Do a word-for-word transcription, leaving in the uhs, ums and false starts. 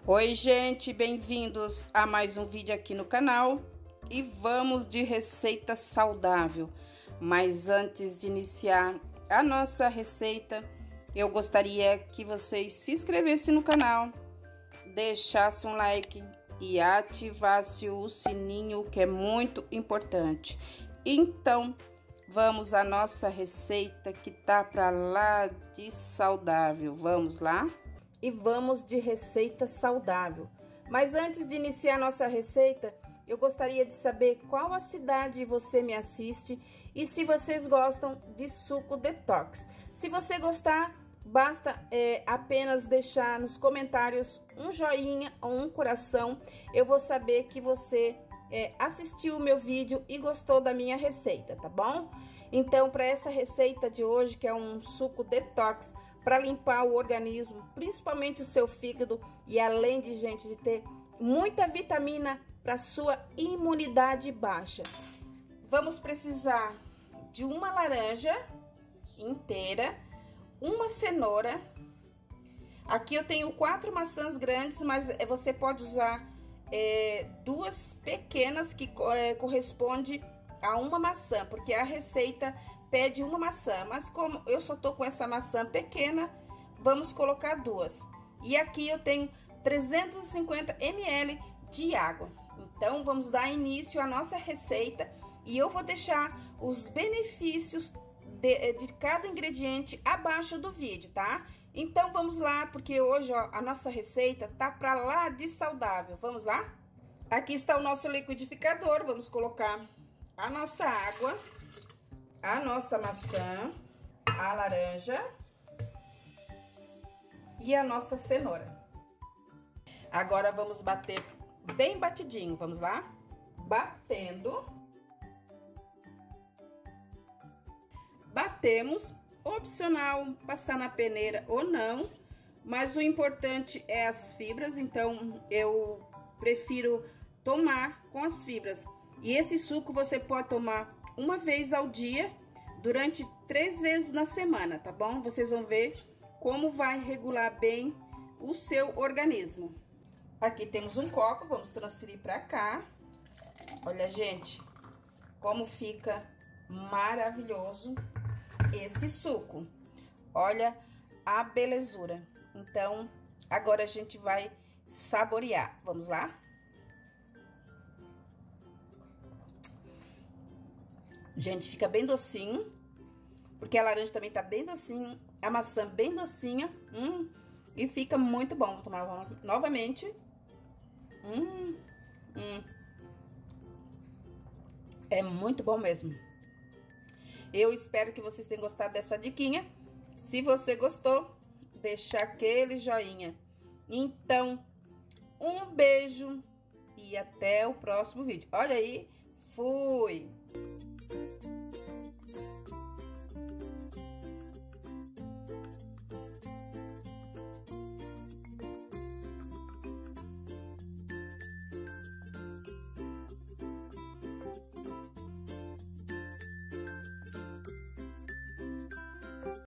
Oi, gente, bem-vindos a mais um vídeo aqui no canal e vamos de receita saudável. Mas antes de iniciar a nossa receita, eu gostaria que vocês se inscrevessem no canal, deixassem um like e ativassem o sininho, que é muito importante. Então, vamos à nossa receita que tá para lá de saudável. Vamos lá? E vamos de receita saudável. Mas antes de iniciar nossa receita, eu gostaria de saber qual a cidade você me assiste e se vocês gostam de suco detox. Se você gostar, basta é, apenas deixar nos comentários um joinha ou um coração. Eu vou saber que você é, assistiu o meu vídeo e gostou da minha receita, tá bom? Então, para essa receita de hoje, que é um suco detox, para limpar o organismo, principalmente o seu fígado, e além de, gente, de ter muita vitamina para sua imunidade baixa. Vamos precisar de uma laranja inteira, uma cenoura. Aqui eu tenho quatro maçãs grandes, mas você pode usar é, duas pequenas que é, corresponde a uma maçã, porque a receita pede uma maçã, mas como eu só tô com essa maçã pequena, vamos colocar duas. E aqui eu tenho trezentos e cinquenta mililitros de água. Então, vamos dar início à nossa receita e eu vou deixar os benefícios de, de cada ingrediente abaixo do vídeo, tá? Então, vamos lá, porque hoje, ó, a nossa receita tá pra lá de saudável. Vamos lá? Aqui está o nosso liquidificador, vamos colocar a nossa água, a nossa maçã, a laranja e a nossa cenoura. Agora vamos bater bem batidinho, vamos lá? Batendo. Batemos, opcional passar na peneira ou não, mas o importante é as fibras, então eu prefiro tomar com as fibras. E esse suco você pode tomar uma vez ao dia, durante três vezes na semana, tá bom? Vocês vão ver como vai regular bem o seu organismo. Aqui temos um copo, vamos transferir para cá. Olha, gente, como fica maravilhoso esse suco. Olha a belezura. Então, agora a gente vai saborear. Vamos lá? Gente, fica bem docinho, porque a laranja também tá bem docinho, a maçã bem docinha, hum, e fica muito bom. Vou tomar novamente. Hum, hum. É muito bom mesmo. Eu espero que vocês tenham gostado dessa diquinha. Se você gostou, deixa aquele joinha. Então, um beijo e até o próximo vídeo. Olha aí, fui!